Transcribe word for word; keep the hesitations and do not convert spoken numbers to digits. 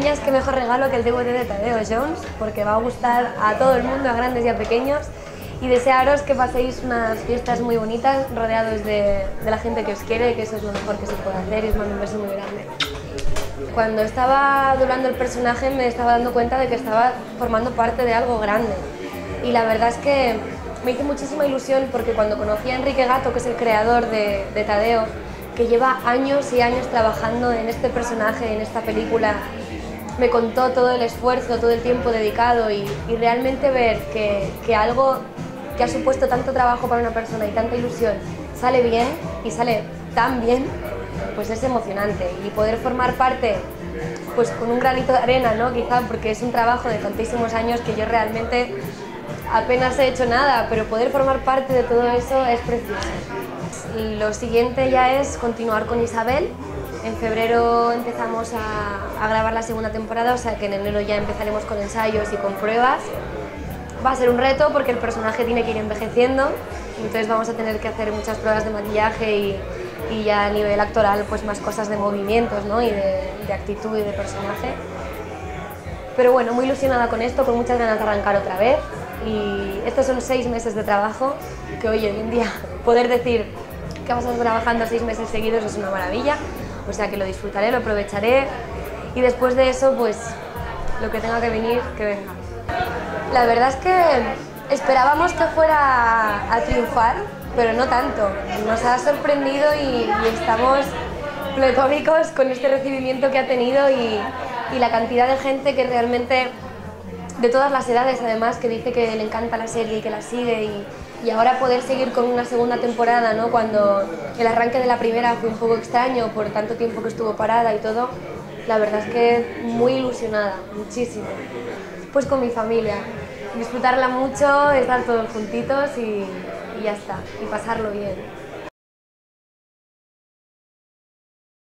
pequeñas, qué mejor regalo que el D V D de Tadeo Jones, porque va a gustar a todo el mundo, a grandes y a pequeños, y desearos que paséis unas fiestas muy bonitas, rodeados de, de la gente que os quiere, que eso es lo mejor que se puede hacer, y os mando un beso muy grande. Cuando estaba doblando el personaje me estaba dando cuenta de que estaba formando parte de algo grande, y la verdad es que me hizo muchísima ilusión porque cuando conocí a Enrique Gatto, que es el creador de, de Tadeo, que lleva años y años trabajando en este personaje, en esta película, me contó todo el esfuerzo, todo el tiempo dedicado y, y realmente ver que, que algo que ha supuesto tanto trabajo para una persona y tanta ilusión sale bien y sale tan bien, pues es emocionante. Y poder formar parte, pues con un granito de arena, ¿no? Quizá porque es un trabajo de tantísimos años que yo realmente apenas he hecho nada, pero poder formar parte de todo eso es precioso. Lo siguiente ya es continuar con Isabel. En febrero empezamos a, a grabar la segunda temporada, o sea que en enero ya empezaremos con ensayos y con pruebas. Va a ser un reto porque el personaje tiene que ir envejeciendo, entonces vamos a tener que hacer muchas pruebas de maquillaje y, y ya a nivel actoral pues más cosas de movimientos, ¿no? Y de, de actitud y de personaje. Pero bueno, muy ilusionada con esto, con muchas ganas de arrancar otra vez. Y estos son seis meses de trabajo, que hoy en día poder decir que vamos a estar trabajando seis meses seguidos es una maravilla, o sea que lo disfrutaré, lo aprovecharé y después de eso pues lo que tenga que venir, que venga. La verdad es que esperábamos que fuera a, a triunfar, pero no tanto, nos ha sorprendido y, y estamos pletóricos con este recibimiento que ha tenido y, y la cantidad de gente que realmente, de todas las edades además, que dice que le encanta la serie y que la sigue y, y ahora poder seguir con una segunda temporada, ¿no? Cuando el arranque de la primera fue un poco extraño por tanto tiempo que estuvo parada y todo, la verdad es que muy ilusionada, muchísimo. Pues con mi familia, disfrutarla mucho, estar todos juntitos y, y ya está, y pasarlo bien.